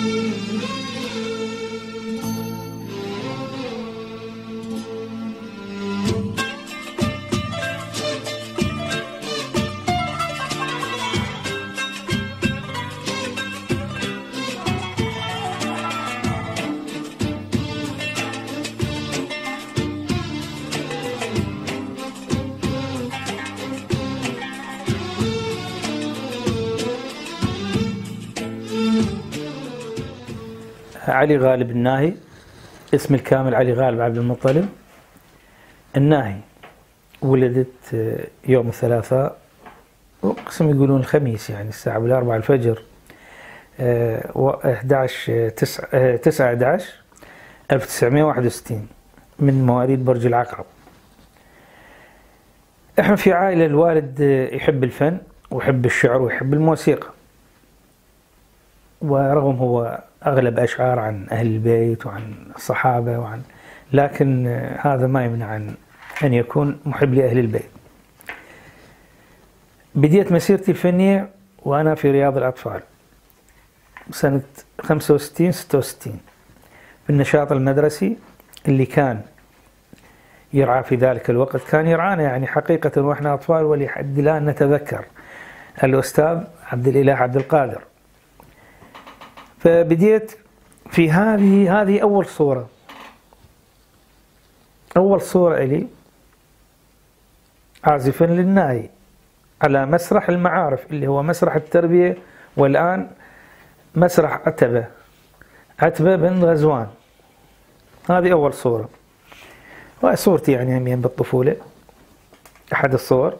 علي غالب الناهي، اسم الكامل علي غالب عبد المطلب الناهي. ولدت يوم الثلاثاء، وقسم يقولون الخميس، يعني الساعة 4 الفجر، 9/11/1961 من مواليد برج العقرب. احنا في عائلة الوالد يحب الفن ويحب الشعر ويحب الموسيقى، ورغم هو أغلب أشعار عن أهل البيت وعن الصحابة لكن هذا ما يمنع عن أن يكون محب لأهل البيت. بديت مسيرتي الفنية وأنا في رياض الأطفال سنة 65-66 في النشاط المدرسي اللي كان يرعى في ذلك الوقت، كان يرعانا يعني حقيقة وإحنا أطفال، ولحد الآن نتذكر الأستاذ عبد الإله عبد القادر. فبديت في هذه أول صورة إلي عازفا للناي على مسرح المعارف اللي هو مسرح التربية، والآن مسرح عتبة بن غزوان. هذه أول صورة، وهي صورتي يعني همين بالطفولة، أحد الصور.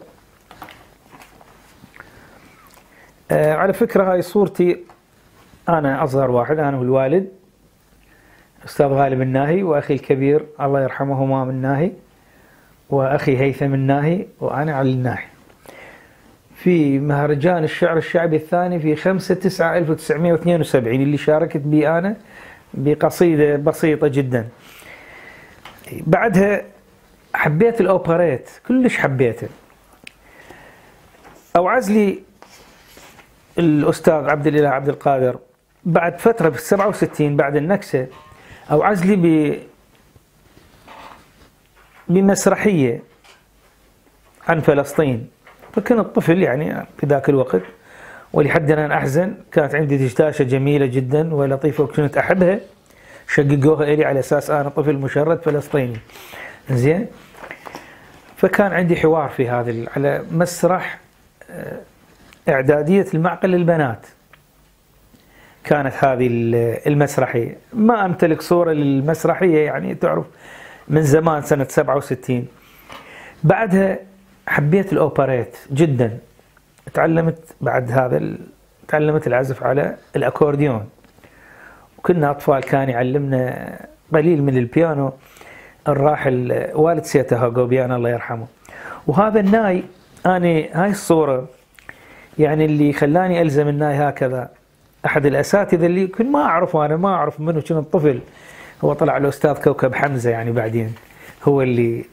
على فكرة هاي صورتي أنا أصغر واحد، أنا والوالد أستاذ غالب الناهي، وأخي الكبير الله يرحمه همام الناهي، وأخي هيثم الناهي، وأنا علي الناهي، في مهرجان الشعر الشعبي الثاني في 5/9/1972 اللي شاركت به أنا بقصيدة بسيطة جدا. بعدها حبيت الأوبريت، كلش حبيته. أوعز لي الأستاذ عبد الإله عبد القادر بعد فترة في 67 بعد النكسة، أوعز لي بمسرحية عن فلسطين. فكنت طفل يعني في ذاك الوقت، ولحد الآن أحزن، كانت عندي دشداشة جميلة جدا ولطيفة وكنت أحبها، شققوها إلي على أساس أنا طفل مشرد فلسطيني. زين، فكان عندي حوار في هذا على مسرح إعدادية المعقل للبنات. كانت هذه المسرحية، ما أمتلك صورة للمسرحية يعني تعرف من زمان سنة 67. بعدها حبيت الأوبريت جدا، تعلمت العزف على الأكورديون، وكنا أطفال كان يعلمنا قليل من البيانو الراحل والد سيتا هاغوبيان الله يرحمه. وهذا الناي، هاي الصورة يعني اللي خلاني ألزم الناي هكذا، أحد الأساتذة اللي كنت أنا ما أعرف منه، كنت طفل، هو طلع الأستاذ كوكب حمزة يعني بعدين، هو اللي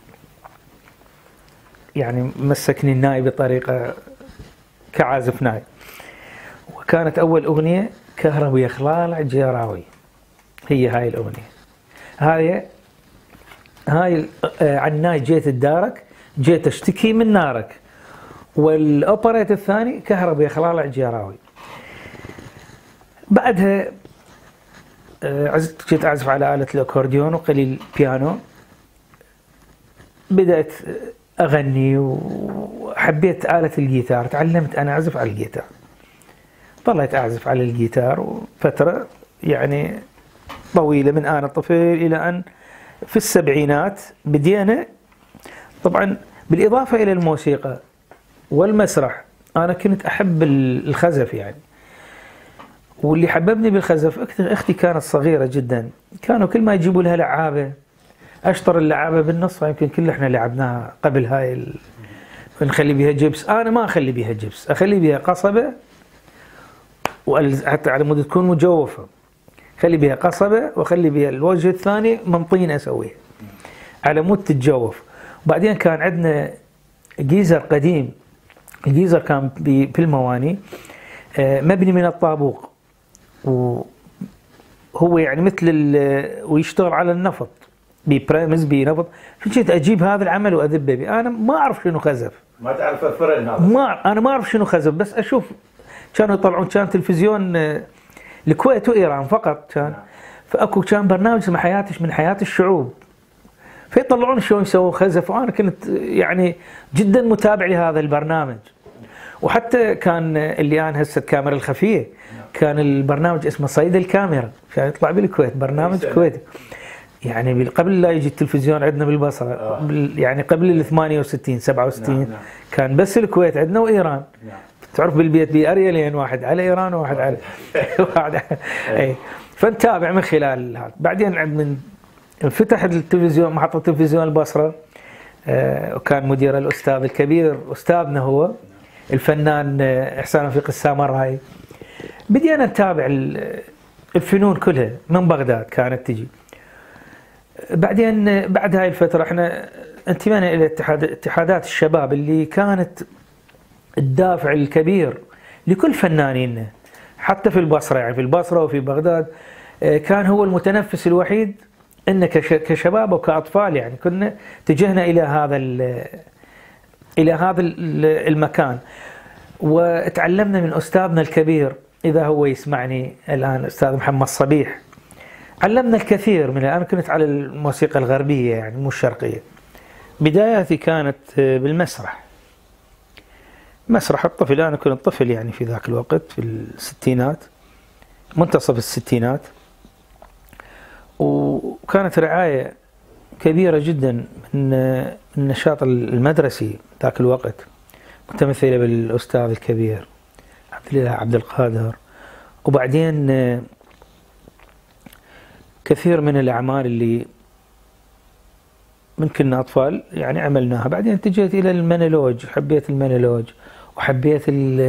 يعني مسكني الناي بطريقة كعازف ناي. وكانت أول أغنية كهرب يا خلال جيراوي، هي هاي الأغنية. هاي عن ناي جيت الدارك، جيت اشتكي من نارك. والأوبريت الثاني كهرب يا خلال جيراوي. بعدها جيت أعزف على آلة الأكورديون وقليل بيانو، بدأت أغني وحبيت آلة الجيتار، تعلمت أنا أعزف على الجيتار، ظليت أعزف على الجيتار فترة يعني طويلة من أنا طفل إلى أن في السبعينات بدينا. طبعا بالإضافة إلى الموسيقى والمسرح أنا كنت أحب الخزف يعني، واللي حببني بالخزف أختي كانت صغيرة جدا، كانوا كل ما يجيبوا لها لعابة أشطر اللعابة بالنص، يمكن كل احنا لعبناها قبل هاي نخلي بيها جبس. أنا ما أخلي بيها جبس، أخلي بيها قصبة، حتى على مود تكون مجوفة، خلي بيها قصبة وخلي بيها الوجه الثاني من طين أسويها على مود تتجوف. وبعدين كان عندنا جيزر قديم، الجيزر كان في المواني مبني من الطابوق، هو يعني مثل ويشتغل على النفط، ببريمز بنفط. فجيت اجيب هذا العمل واذبه به. انا ما اعرف شنو خزف، ما تعرف الفرق هذا؟ انا ما اعرف شنو خزف، بس اشوف كانوا يطلعون، كان تلفزيون الكويت وايران فقط كان. فاكو كان برنامج اسمه من حياة الشعوب، فيطلعون شلون يسوون خزف، وانا كنت يعني جدا متابع لهذا البرنامج. وحتى كان اللي انا هسه الكاميرا الخفيه، كان البرنامج اسمه صيد الكاميرا، كان يطلع بالكويت، برنامج كويتي يعني قبل لا يجي التلفزيون عندنا بالبصره، يعني قبل ال 68 67 كان بس الكويت عندنا وايران. تعرف بالبيت بي اريالين، واحد على ايران وواحد على واحد اي. فنتابع من خلال هذا. بعدين من انفتح التلفزيون، محطه تلفزيون البصره، وكان مدير الاستاذ الكبير استاذنا هو الفنان احسان رفيق السامراي. بدينا نتابع الفنون كلها من بغداد كانت تجي. بعدين بعد هاي الفتره احنا انتمينا الى اتحادات الشباب اللي كانت الدافع الكبير لكل فنانينا، حتى في البصره، يعني في البصره وفي بغداد كان هو المتنفس الوحيد ان كشباب وكاطفال يعني كنا اتجهنا الى هذا المكان. وتعلمنا من استاذنا الكبير، اذا هو يسمعني الان، استاذ محمد صبيح. علمنا الكثير من، انا كنت على الموسيقى الغربيه يعني مو الشرقيه. بداياتي كانت بالمسرح، مسرح الطفل. انا كنت طفل يعني في ذاك الوقت، في الستينات، منتصف الستينات. وكانت رعايه كبيره جدا من النشاط المدرسي ذاك الوقت، متمثله بالاستاذ الكبير عبد الاله عبد القادر. وبعدين كثير من الاعمال اللي من كنا اطفال يعني عملناها. بعدين اتجهت الى المونولوج، حبيت المونولوج وحبيت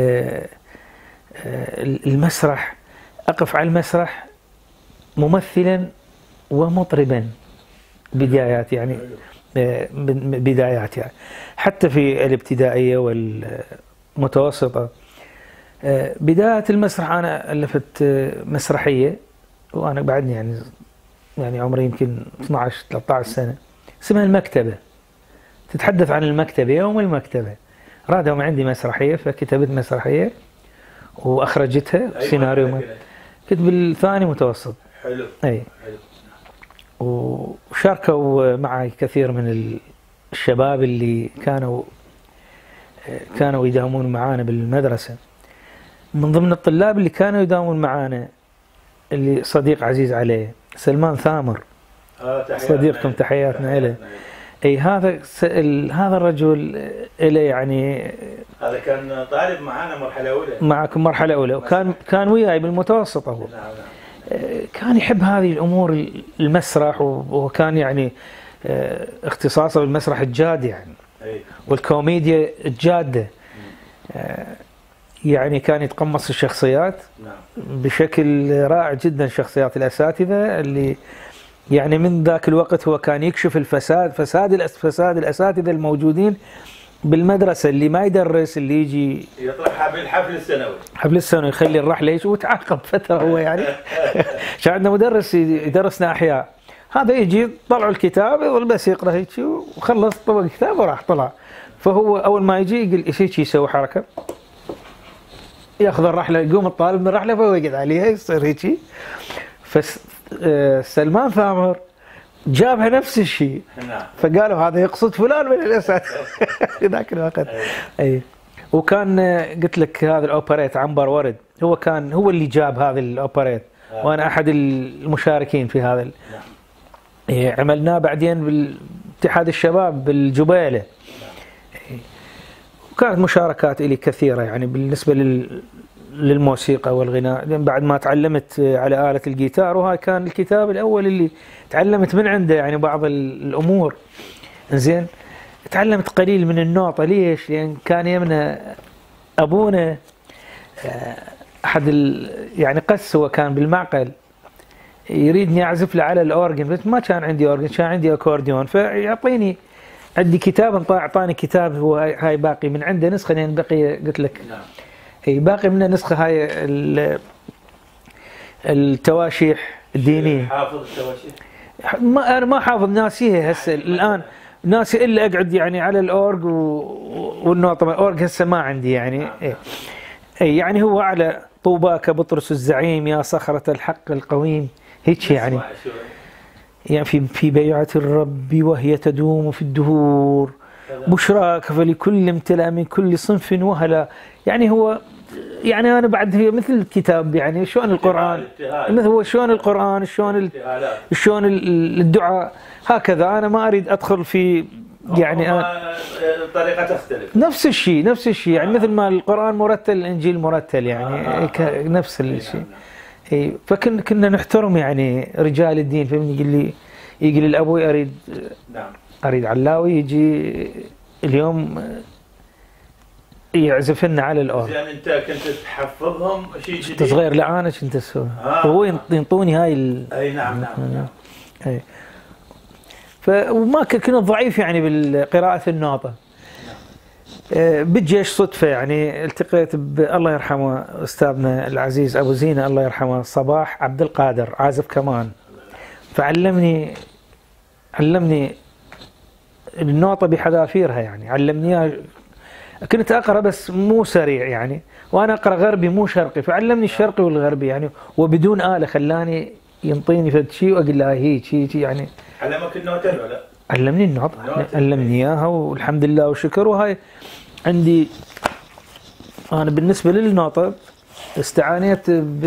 المسرح. اقف على المسرح ممثلا ومطربا بدايات يعني، بدايات يعني حتى في الابتدائيه والمتوسطه. بدايه المسرح انا الفت مسرحيه وانا بعدني يعني عمري يمكن 12 13 سنه، اسمها المكتبه. تتحدث عن المكتبه، يوم المكتبه. رادوا من عندي مسرحيه، فكتبت مسرحيه واخرجتها سيناريو. كنت بالثاني متوسط. حلو. اي. حلو. وشاركوا معي كثير من الشباب اللي كانوا يداومون معانا بالمدرسه. من ضمن الطلاب اللي كانوا يداومون معانا اللي صديق عزيز عليه، سلمان ثامر. صديقكم، تحياتنا له. اي هذا الرجل له يعني، هذا كان طالب معانا مرحله اولى. معكم مرحله اولى، وكان وياي بالمتوسطه هو. كان يحب هذه الامور، المسرح، وكان يعني اختصاصه بالمسرح الجاد يعني، والكوميديا الجاده. يعني كان يتقمص الشخصيات بشكل رائع جدا، شخصيات الاساتذه اللي يعني من ذاك الوقت هو كان يكشف فساد الاساتذه الموجودين بالمدرسه، اللي ما يدرس، اللي يجي يطرحها بالحفل السنوي. حفل السنوي يخلي الرحله وتعاقب فتره هو يعني. كان عندنا مدرس يدرسنا احياء، هذا يجي طلعوا الكتاب يظل بس يقرا هيك، وخلص طبق الكتاب وراح طلع. فهو اول ما يجي يقول هيك، يسوي حركه، ياخذ الرحله، يقوم الطالب من الرحله فهو يقعد عليها، يصير هيك. سلمان ثامر جابها نفس الشيء، فقالوا هذا يقصد فلان من الاساتذه في ذاك الوقت. اي. وكان قلت لك هذا الاوبريت عنبر ورد، هو اللي جاب هذا الاوبريت، وانا احد المشاركين في هذا. عملناه بعدين بالاتحاد الشباب بالجبيله. وكانت مشاركات لي كثيره يعني بالنسبه للموسيقى والغناء. بعد ما تعلمت على آلة الجيتار، وهاي كان الكتاب الأول اللي تعلمت من عنده يعني بعض الأمور. زين، تعلمت قليل من النوطة. ليش؟ لأن كان يمنا أبونا أحد يعني قس، هو كان بالمعقل يريدني أعزف له على الأورجن، بس ما كان عندي أورجن، كان عندي أكورديون. فيعطيني، عندي كتاب، أعطاني كتاب هو هاي باقي من عنده نسخة، لأن بقي قلت لك باقي منها نسخة، هاي التواشيح الدينية. حافظ التواشيح؟ أنا ما حافظ، ناسيه هسه الآن، ناسي إلا أقعد يعني على الأورج والنوطة. الأورج هسه ما عندي يعني. إيه يعني هو على طوباك بطرس الزعيم يا صخرة الحق القويم، هيك يعني. يعني في بيعة الرب وهي تدوم في الدهور، بشراك فلكل امتلأ من كل صنف وهلا. يعني هو يعني أنا بعد هي مثل الكتاب، يعني شلون القرآن، مثل هو شلون القرآن، شلون الدعاء، هكذا. أنا ما أريد أدخل في يعني طريقة تختلف. نفس الشيء يعني مثل ما القرآن مرتل الإنجيل مرتل يعني نفس الشيء. إيه فكنا نحترم يعني رجال الدين. فهمني؟ يقول لي الأبوي أريد علاوي يجي اليوم يعزف لنا على الأورج. يعني أنت كنت تحفظهم شيء جديد؟ كنت صغير، لا أنا كنت أسوي. هو ينطوني هاي أي نعم. أي. وما كنت ضعيف يعني بالقراءة النوطة. بالجيش صدفة يعني التقيت الله يرحمه أستاذنا العزيز أبو زينة الله يرحمه، صباح عبد القادر، عازف كمان، فعلمني النوطة بحذافيرها يعني. علمني، كنت أقرأ بس مو سريع يعني، وأنا أقرأ غربي مو شرقي، فعلمني الشرقي والغربي يعني، وبدون آلة. خلاني ينطيني فد شيء وأقول له هيك يعني. علمك النوتة ولا؟ علمني النوطة، علمني إياها والحمد لله وشكر. وهاي عندي أنا بالنسبة للنوطة استعانيت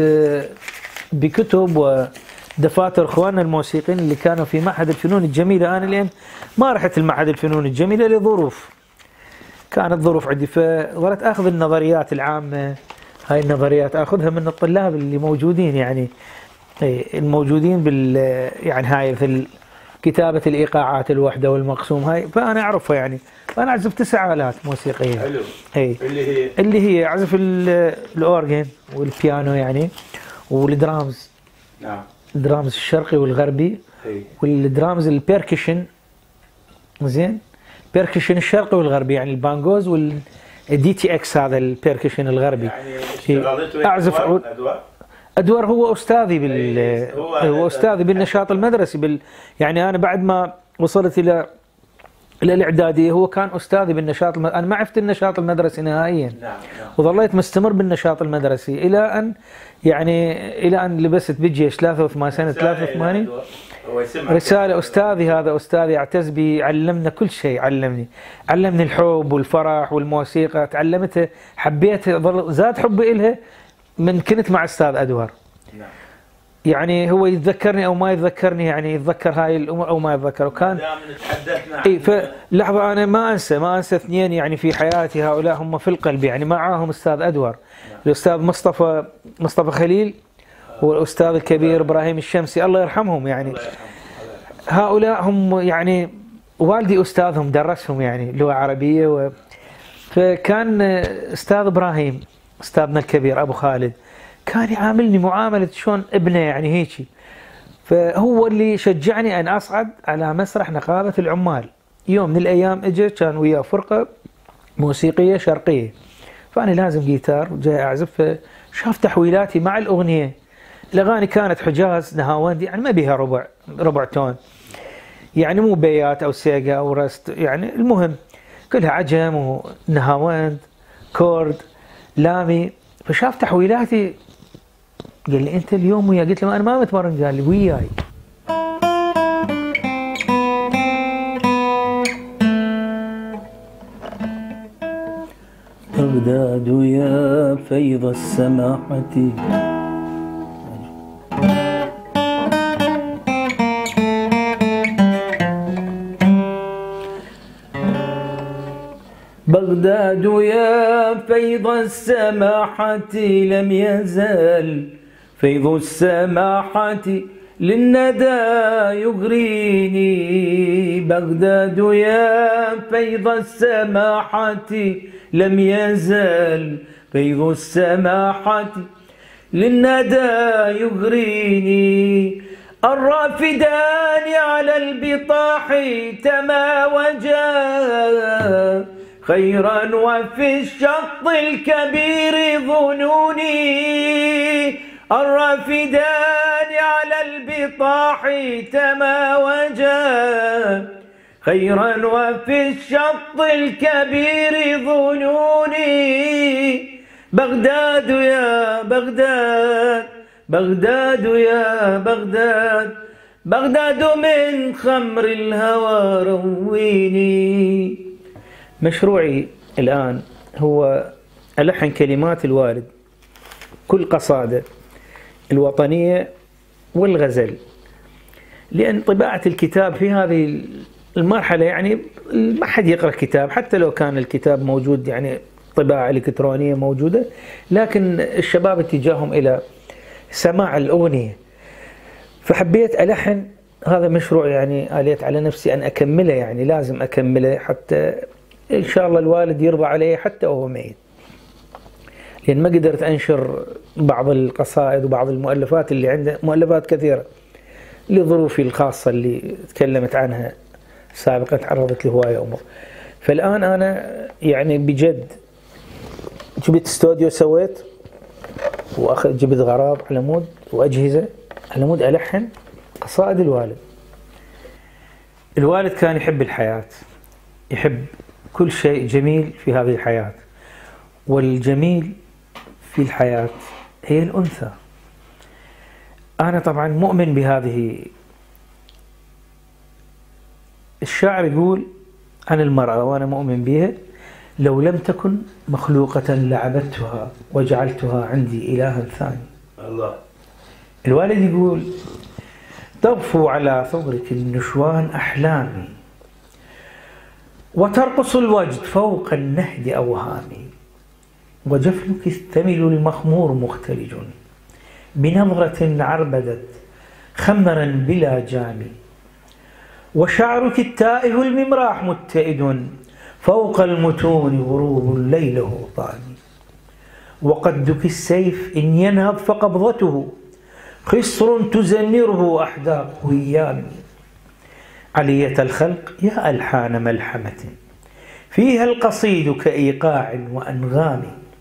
بكتب ودفاتر إخواننا الموسيقيين اللي كانوا في معهد الفنون الجميلة. أنا الآن ما رحت المعهد الفنون الجميلة لظروف، كانت ظروف عندي، فظلت أخذ النظريات العامة. هاي النظريات أخذها من الطلاب اللي موجودين يعني، الموجودين يعني هاي في كتابة الإيقاعات الوحدة والمقسوم هاي، فأنا أعرفها يعني. فأنا أعزف 9 آلات موسيقية. حلو. اللي هي أعزف الأورجن والبيانو يعني، والدرامز. نعم. الدرامز الشرقي والغربي، والدرامز البيركشن. زين، بيركشن الشرقي والغربي يعني البانجوز والدي تي اكس، هذا البيركشن الغربي. يعني أعزف أدوار. هو أستاذي هو أستاذي بالنشاط المدرسي يعني أنا بعد ما وصلت إلى الإعدادية هو كان أستاذي بالنشاط أنا ما عرفت النشاط المدرسي نهائيا. نعم. وظليت مستمر بالنشاط المدرسي إلى أن لبست بالجيش 83 سنة 83. رسالة أستاذي، هذا أستاذي أعتز به، علمنا كل شيء. علمني الحب والفرح والموسيقى، تعلمتها، حبيتها، زاد حبي إلها من كنت مع أستاذ أدوار. نعم. يعني هو يتذكرني أو ما يتذكرني، يعني يتذكر هاي الأمور أو ما يتذكر. وكان فلحظة أنا ما أنسى اثنين يعني في حياتي، هؤلاء هم في القلب يعني. معاهم أستاذ أدوار، الأستاذ مصطفى خليل، والأستاذ الكبير إبراهيم الشمسي الله يرحمهم يعني. هؤلاء هم يعني والدي أستاذهم، درسهم يعني لغة عربية. فكان أستاذ إبراهيم أستاذنا الكبير أبو خالد كان يعاملني معاملة شلون ابنه يعني هيك. فهو اللي شجعني أن أصعد على مسرح نقابة العمال. يوم من الأيام إجا كان وياه فرقة موسيقية شرقية، فأنا لازم جيتار وجاي أعزف. شاف تحويلاتي مع الأغنية. الأغاني كانت حجاز نهاوندي يعني، ما بيها ربع تون يعني، مو بيات أو سيجا أو رست يعني، المهم كلها عجم ونهاوند كورد لامي. فشاف تحويلاتي قال لي أنت اليوم وياي؟ قلت له أنا ما متمرن. قال لي وياي. بغداد يا فيض السماحة، بغداد يا فيض السماحة، لم يزل فيض السماحة للندى يغريني. بغداد يا فيض السماحة، لم يزل فيض السماحة للندى يغريني. الرافدان على البطاح تماوجا خيرا، وفي الشط الكبير ظنوني. الرافدان على على البطاح تماوجا خيرا وفي الشط الكبير ظنوني. بغداد يا بغداد، بغداد يا بغداد، بغداد من خمر الهوى رويني. مشروعي الآن هو ألحن كلمات الوالد كل قصائده الوطنية والغزل، لأن طباعة الكتاب في هذه المرحلة يعني ما حد يقرأ كتاب، حتى لو كان الكتاب موجود يعني طباعة إلكترونية موجودة، لكن الشباب اتجاههم إلى سماع الأغنية. فحبيت ألحن، هذا مشروع يعني آليت على نفسي أن أكمله، يعني لازم أكمله حتى إن شاء الله الوالد يرضى عليه حتى وهو ميت، لأن ما قدرت أنشر بعض القصائد وبعض المؤلفات اللي عنده، مؤلفات كثيرة لظروفي الخاصة اللي تكلمت عنها سابقا، تعرضت لهواية أمور. فالآن أنا يعني بجد جبت استوديو، سويت جبت غراب على مود وأجهزة على مود ألحن قصائد الوالد. الوالد كان يحب الحياة، يحب كل شيء جميل في هذه الحياة، والجميل في الحياة هي الأنثى. أنا طبعا مؤمن بهذه. الشاعر يقول عن المرأة وأنا مؤمن بها: لو لم تكن مخلوقة لعبدتها وجعلتها عندي إلها ثاني. الله. الوالد يقول: تغفو على ثغرك النشوان أحلامي، وترقص الوجد فوق النهد أوهامي، وجفنك الثمل المخمور مختلج بنظرة عربدت خمرا بلا جام، وشعرك التائه الممراح متئد فوق المتون غروب ليله طامي، وقدك السيف إن ينهض فقبضته خصر تزنره أحداق هيام. علية الخلق يا ألحان ملحمة فيها القصيد كإيقاع وأنغام،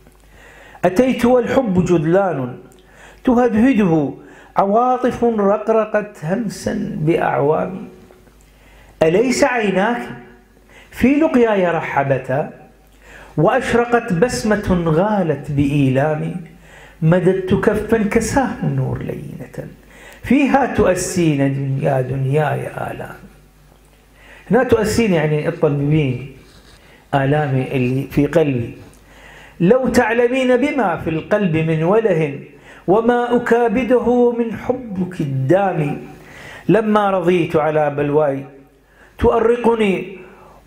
أتيت والحب جدلان تهدهده عواطف رقرقت همسا بأعوام. أليس عيناك في لقياي رحبتا وأشرقت بسمة غالت بإيلام، مددت كفا كساه النور لينة فيها تؤسين دنيا دنياي آلام. هنا تؤسين يعني الطبيبين آلامي اللي في قلبي. لو تعلمين بما في القلب من وله وما أكابده من حبك الدام، لما رضيت على بلواي تؤرقني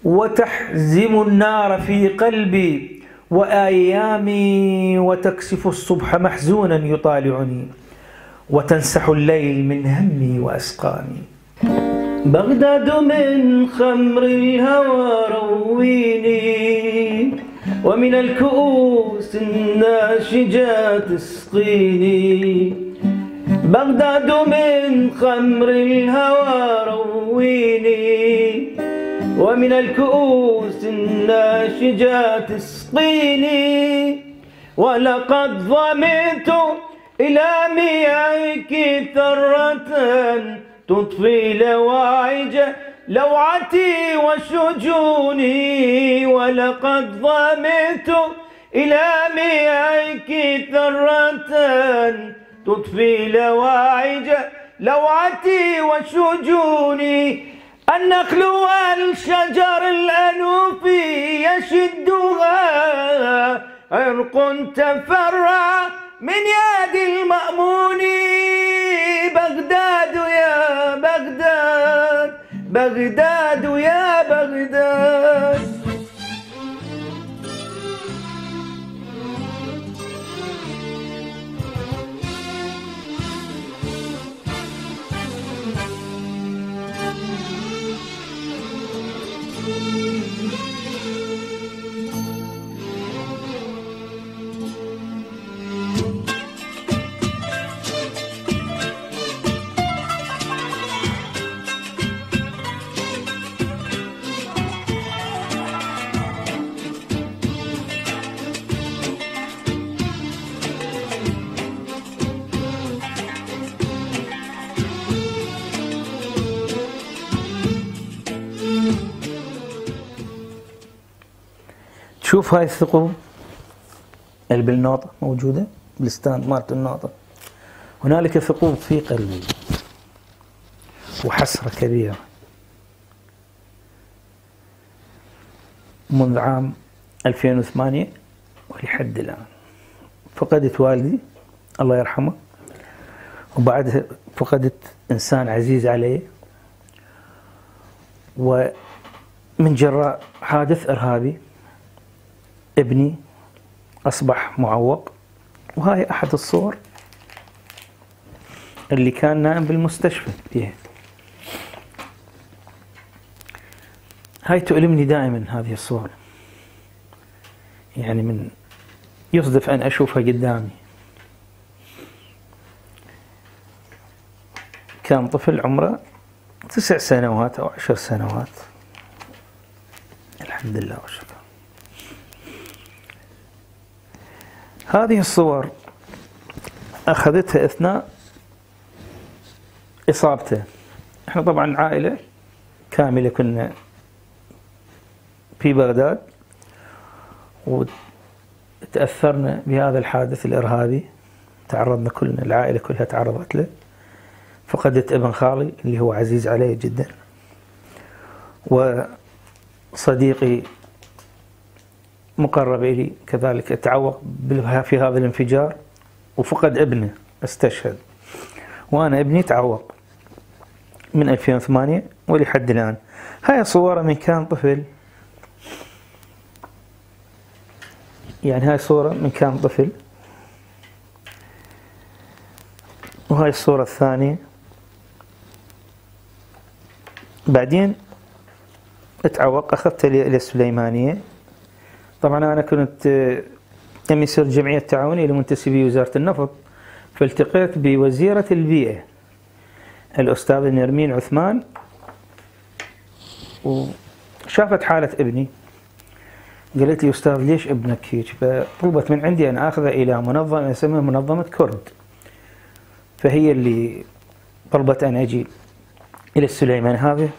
وتحزم النار في قلبي وآيامي، وتكسف الصبح محزونا يطالعني وتنسح الليل من همي وأسقامي. بغداد من خمر الهوى رويني، ومن الكؤوس الناشجات اسقيني. بغداد من خمر الهوى رويني، ومن الكؤوس الناشجات اسقيني. ولقد ظمئت إلى مياهك ثرة تطفي لواعج لوعتي وشجوني. ولقد ظمئت إلى مياهك ثرة تطفي لواعج لوعتي وشجوني. النخل والشجر الأنوف يشدها عرق تفرع من يد المأمون. بغداد يا بغداد، بغداد يا بغداد. تشوف هاي الثقوب اللي بالنوطة موجودة بالستاند مالت النوطة، هنالك ثقوب في قلبي وحسرة كبيرة. منذ عام 2008 ولحد الآن فقدت والدي الله يرحمه، وبعدها فقدت إنسان عزيز علي، ومن جراء حادث إرهابي ابني أصبح معوق. وهاي أحد الصور اللي كان نائم بالمستشفى فيها. هاي تؤلمني دائما هذه الصور، يعني من يصدف أن أشوفها قدامي. كان طفل عمره 9 سنوات أو 10 سنوات، الحمد لله والشكر. هذه الصور أخذتها أثناء إصابته. احنا طبعا عائلة كاملة كنا في بغداد، وتأثرنا بهذا الحادث الإرهابي، تعرضنا كلنا، العائلة كلها تعرضت له. فقدت ابن خالي اللي هو عزيز علي جدا، وصديقي مقرب إلي كذلك تعوق في هذا الانفجار، وفقد ابنه استشهد، وأنا ابني تعوق من 2008 ولحد الآن. هاي صورة من كان طفل، يعني هاي صورة من كان طفل، وهاي الصورة الثانية. بعدين اتعوق، أخذته إلى السليمانية. طبعا أنا كنت يصير جمعية تعاونية لمنتسبي وزارة النفط، فالتقيت بوزيرة البيئة الأستاذة نرمين عثمان، وشافت حالة ابني، قالت لي أستاذ ليش ابنك هيك؟ فطلبت من عندي أن أخذه إلى منظمة اسمها منظمة كرد، فهي اللي طلبت أن أجي إلى السليمان هذا.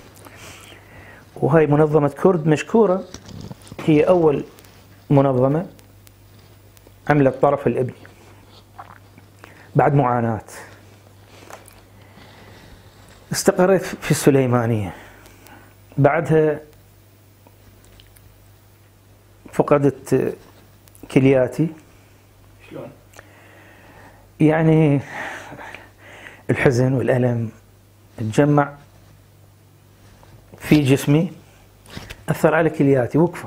وهي منظمة كرد مشكورة، هي أول منظمة عملت طرف الابن بعد معاناة. استقريت في السليمانية، بعدها فقدت كلياتي. شلون؟ يعني الحزن والألم تجمع في جسمي، أثر على كلياتي وقفا.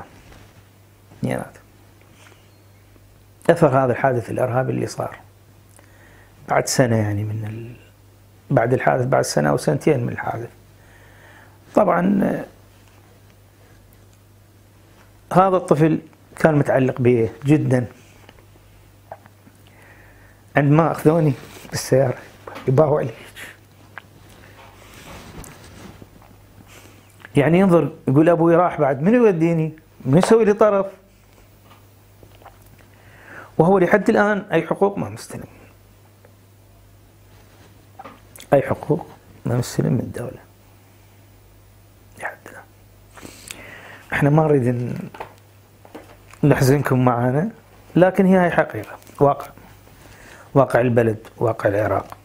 أثر هذا الحادث الإرهابي اللي صار بعد سنة، يعني بعد الحادث، بعد سنة أو سنتين من الحادث. طبعا هذا الطفل كان متعلق بي جدا. عندما أخذوني بالسيارة يباهوا علي، يعني ينظر يقول أبوي راح، بعد من يوديني؟ من يسوي لي طرف؟ وهو لحد الآن أي حقوق ما مستلم، أي حقوق ما مستلم من الدولة لحد الآن. احنا ما نريد نحزنكم معنا، لكن هي حقيقة، واقع البلد، واقع العراق،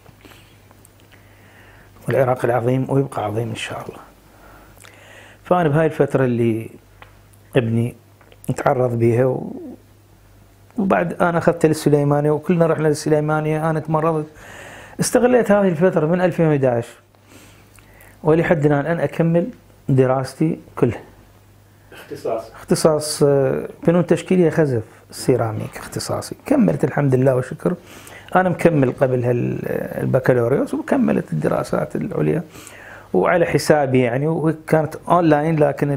والعراق العظيم ويبقى عظيم إن شاء الله. فأنا بهاي الفترة اللي ابني تعرض بيها، وبعد أنا أخذت للسليمانية وكلنا رحنا للسليمانية، أنا تمرضت، استغليت هذه الفترة من 2011 ولحد الآن أن أكمل دراستي كلها. اختصاص فنون تشكيلية خزف سيراميك اختصاصي. كملت الحمد لله والشكر. أنا مكمل قبل البكالوريوس، وكملت الدراسات العليا وعلى حسابي يعني، وكانت أونلاين، لكن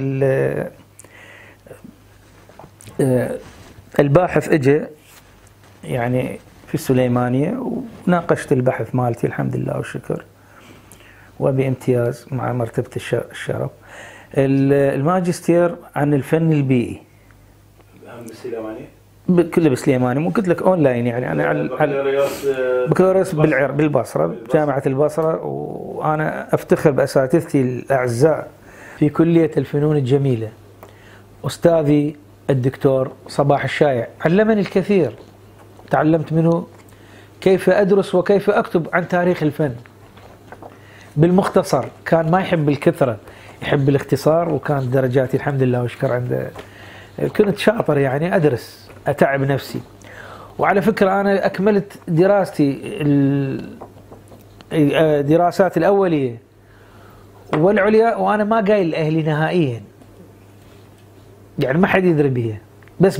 الباحث اجى يعني في السليمانية، وناقشت البحث مالتي الحمد لله والشكر وبامتياز مع مرتبة الشرف. الماجستير عن الفن البيئي بالسليمانية، كله بالسليماني، وقلت لك اونلاين يعني. انا على بكالوريوس بالبصره، جامعه البصره، وانا افتخر باساتذتي الاعزاء في كليه الفنون الجميله. استاذي الدكتور صباح الشايع، علمني الكثير. تعلمت منه كيف أدرس وكيف أكتب عن تاريخ الفن بالمختصر. كان ما يحب الكثرة، يحب الاختصار، وكان درجاتي الحمد لله واشكر عنده. كنت شاطر يعني، أدرس، أتعب نفسي. وعلى فكرة أنا أكملت دراستي دراسات الأولية والعليا وأنا ما قايل لأهلي نهائيا، يعني ما حد يدري بيها، بس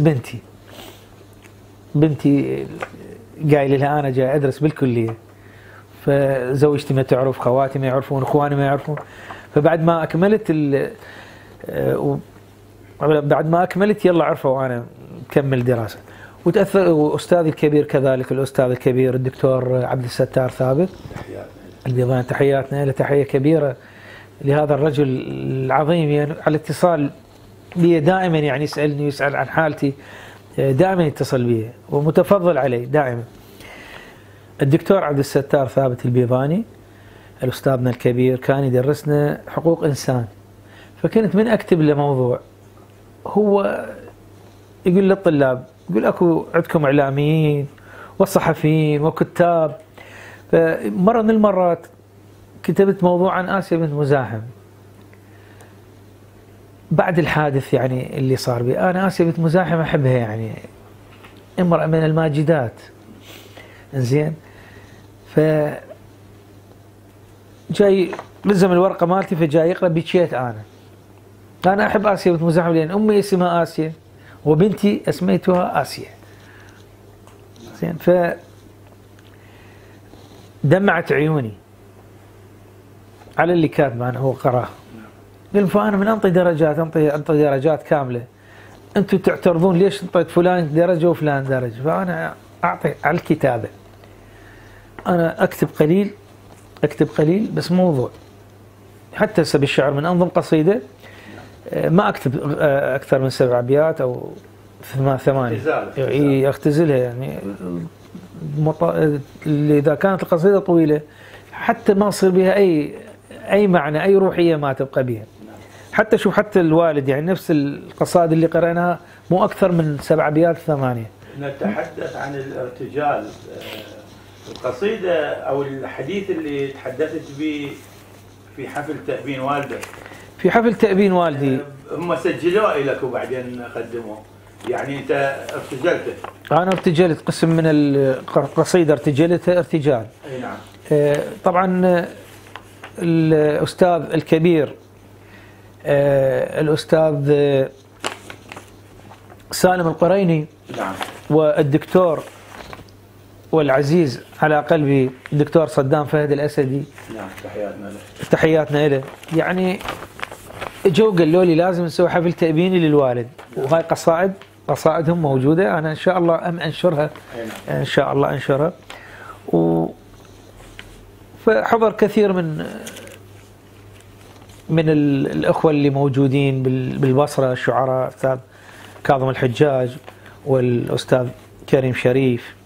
بنتي قايل لها أنا جاي أدرس بالكلية، فزوجتي ما تعرف، خواتي ما يعرفون، إخواني ما يعرفون. فبعد ما أكملت بعد ما أكملت يلا عرفوا أنا مكمل دراسة. وتأثر وأستاذي الكبير كذلك، الأستاذ الكبير الدكتور عبد الستار ثابت البيضاني، تحياتنا له، تحية كبيرة لهذا الرجل العظيم، يعني على اتصال بي دائما، يعني يسألني ويسأل عن حالتي، دائما يتصل بي ومتفضل علي دائما. الدكتور عبد الستار ثابت البيضاني الأستاذنا الكبير كان يدرسنا حقوق إنسان، فكنت من أكتب له موضوع هو يقول للطلاب، يقول أكو عندكم إعلاميين وصحفيين وكتاب. فمرة من المرات كتبت موضوع عن آسيا بنت مزاحم بعد الحادث يعني اللي صار بي. أنا آسيا بنت مزاحم أحبها، يعني امرأة من الماجدات، زين. ف جاي لزم الورقة مالتي، فجاي يقرأ، بكيت أنا أحب آسيا بنت مزاحم لأن أمي اسمها آسيا وبنتي أسميتها آسيا، زين. ف دمعت عيوني على اللي كاتب عنه، هو قراه. قال فأنا من أنطي درجات، أنطي درجات كاملة، أنتم تعترضون ليش انطيت فلان درجة وفلان درجة؟ فأنا أعطي على الكتابة، أنا أكتب قليل بس موضوع. حتى هسه بالشعر من أنظم قصيدة ما أكتب أكثر من 7 أبيات أو 8، أختزلها يعني. إذا كانت القصيدة طويلة حتى ما يصير بها أي معنى، أي روحية ما تبقى بها. حتى شوف، حتى الوالد يعني نفس القصائد اللي قرأناها مو أكثر من 7 أبيات 8. نتحدث عن الارتجال، القصيدة أو الحديث اللي تحدثت به في حفل تأبين والدك. في حفل تأبين والدي هم سجلوه لك وبعدين قدموه، يعني أنت ارتجلته؟ أنا ارتجلت قسم من القصيدة، ارتجلتها ارتجال. أي نعم. طبعا الأستاذ الكبير الأستاذ سالم القريني، نعم، والدكتور والعزيز على قلبي الدكتور صدام فهد الأسدي، نعم، تحياتنا له. يعني جو قالوا لي لازم نسوي حفل تأبيني للوالد، وهاي قصائدهم موجودة، أنا إن شاء الله أنشرها، إن شاء الله أنشرها. فحضر كثير من الأخوة اللي موجودين بالبصرة، الشعراء، أستاذ كاظم الحجاج والأستاذ كريم شريف،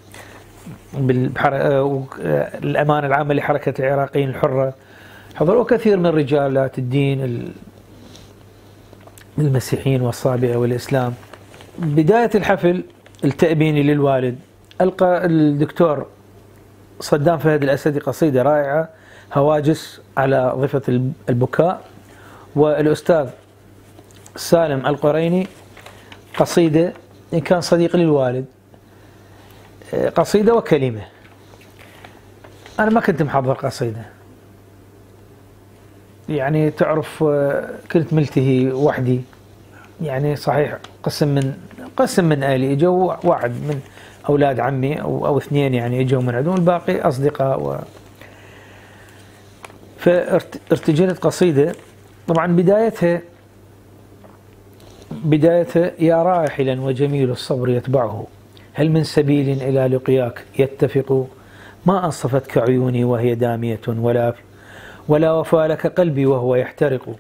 الأمانة العامة لحركة العراقيين الحرة، حضروا كثير من رجالات الدين المسيحيين والصابئة والإسلام. بداية الحفل التأبيني للوالد ألقى الدكتور صدام فهد الأسدي قصيدة رائعة، هواجس على ضفة البكاء، والأستاذ سالم القريني قصيدة إن كان صديق للوالد، قصيدة وكلمة. أنا ما كنت محضر قصيدة، يعني تعرف كنت ملتهي وحدي، يعني صحيح قسم من أهلي إجوا، واحد من أولاد عمي أو 2 يعني إجوا من عندهم، الباقي أصدقاء. فارتجلت قصيدة. طبعا بدايتها يا راحلا وجميل الصبر يتبعه، هل من سبيل إلى لقياك يتفق، ما أنصفتك عيوني وهي دامية، ولا وفى لك قلبي وهو يحترق.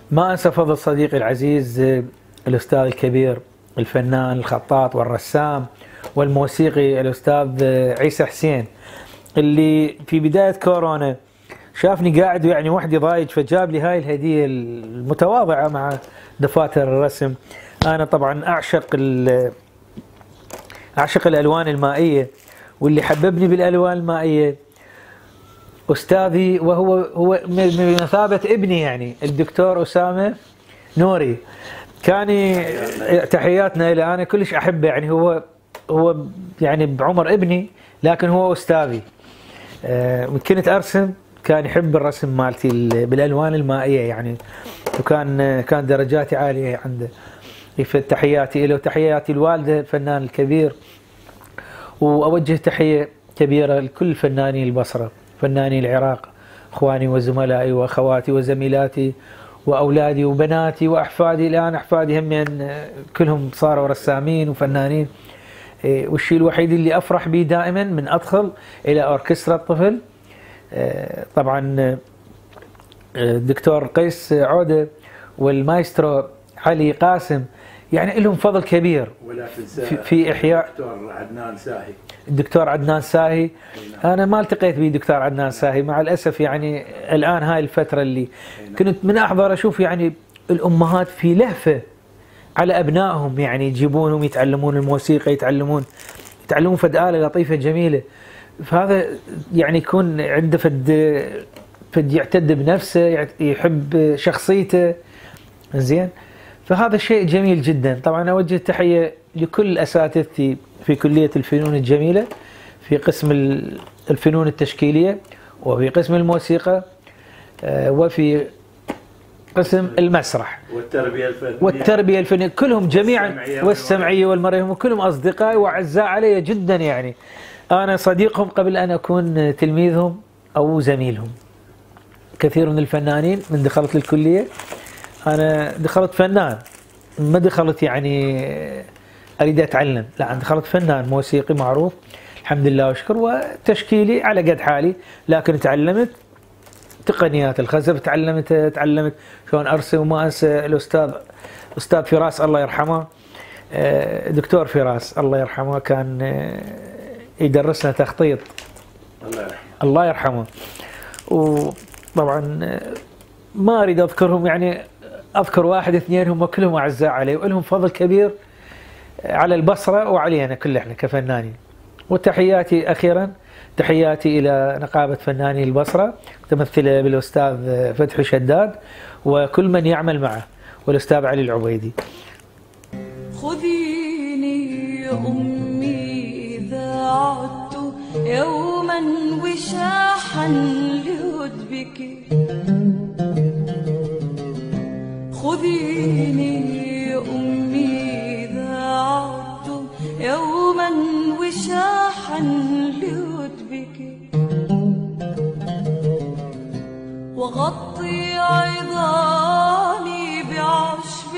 ما أنسى فضل صديقي العزيز الأستاذ الكبير الفنان الخطاط والرسام والموسيقي الأستاذ عيسى حسين، اللي في بداية كورونا شافني قاعد يعني وحدي ضايج، فجاب لي هاي الهدية المتواضعة مع دفاتر الرسم. أنا طبعا أعشق الألوان المائية، واللي حببني بالألوان المائية أستاذي، وهو بمثابة ابني يعني، الدكتور أسامة نوري. كان تحياتنا له، أنا كلش أحبه يعني، هو يعني بعمر ابني لكن هو أستاذي. كنت أرسم، كان يحب الرسم مالتي بالألوان المائية يعني، وكان درجاتي عالية عنده. تحياتي له وتحياتي الوالدة الفنان الكبير، وأوجه تحية كبيرة لكل فناني البصرة، فناني العراق، اخواني وزملائي واخواتي وزميلاتي واولادي وبناتي واحفادي. الان احفادي هم كلهم صاروا رسامين وفنانين. والشيء الوحيد اللي افرح به دائما من ادخل الى اوركسترا الطفل، طبعا الدكتور قيس عوده والمايسترو علي قاسم، يعني لهم فضل كبير ولا في احياء الدكتور عدنان ساهي. انا ما التقيت به دكتور عدنان ساهي مع الاسف، يعني الان هاي الفتره اللي كنت من احضر اشوف يعني الامهات في لهفه على ابنائهم، يعني يجيبونهم يتعلمون الموسيقى، يتعلمون فد آلة لطيفه جميله. فهذا يعني يكون عنده فد يعتد بنفسه، يحب شخصيته، زين. فهذا شيء جميل جدا. طبعا اوجه تحيه لكل اساتذتي في كليه الفنون الجميله، في قسم الفنون التشكيليه، وفي قسم الموسيقى، وفي قسم المسرح والتربيه الفنيه كلهم جميعا، والسمعيه والمرئيه، وكلهم اصدقائي واعزاء علي جدا. يعني انا صديقهم قبل ان اكون تلميذهم او زميلهم. كثير من الفنانين من دخلت للكليه، أنا دخلت فنان، ما دخلت يعني أريد أتعلم، لا، أنا دخلت فنان موسيقي معروف الحمد لله وشكر، وتشكيلي على قد حالي، لكن تعلمت تقنيات الخزف، تعلمت شلون أرسم. وما أنسى الأستاذ فراس الله يرحمه، دكتور فراس الله يرحمه، كان يدرسنا تخطيط الله يرحمه. وطبعا ما أريد أذكرهم، يعني أذكر واحد اثنين هم كلهم أعزاء علي، ولهم فضل كبير على البصرة وعلينا كل احنا كفنانين. وتحياتي أخيرا تحياتي إلى نقابة فناني البصرة متمثلة بالأستاذ فتحي شداد وكل من يعمل معه، والأستاذ علي العبيدي. خذيني يا أمي إذا عدت يوما وشاحا لهدبك، خذيني يا أمي إذا عدت يوما وشاحا لهدبك، وغطي عظامي بعشب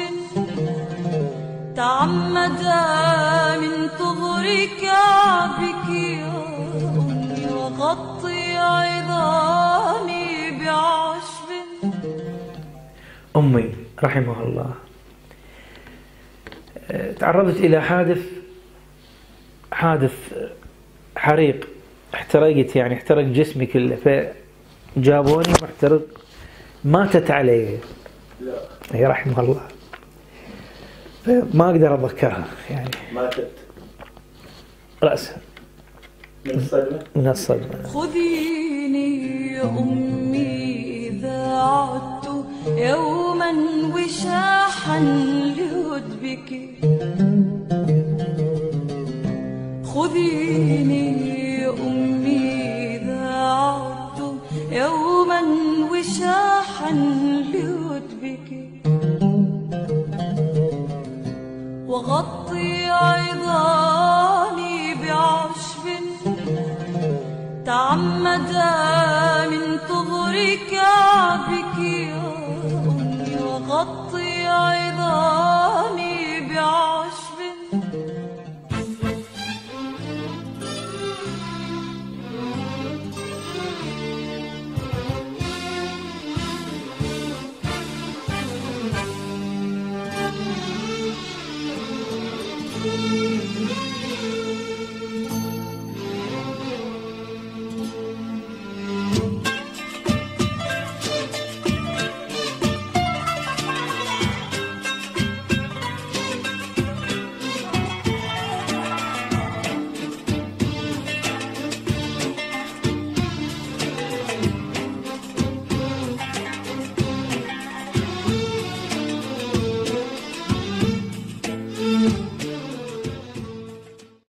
تعمد من طغر كعبك يا أمي، وغطي عظامي بعشب. أمي رحمها الله تعرضت إلى حادث حريق، احترقت، يعني احترق جسمي كله، فجابوني محترق، ماتت علي. لا هي رحمها الله، ما أقدر أتذكرها يعني. ماتت رأسها من الصدمة. خذيني يا أمي إذا عدت يوما وشاحا لهدبك، خذيني يا أمي إذا عدت يوما وشاحا لهدبك، وغطي عظامي بعشب تعمد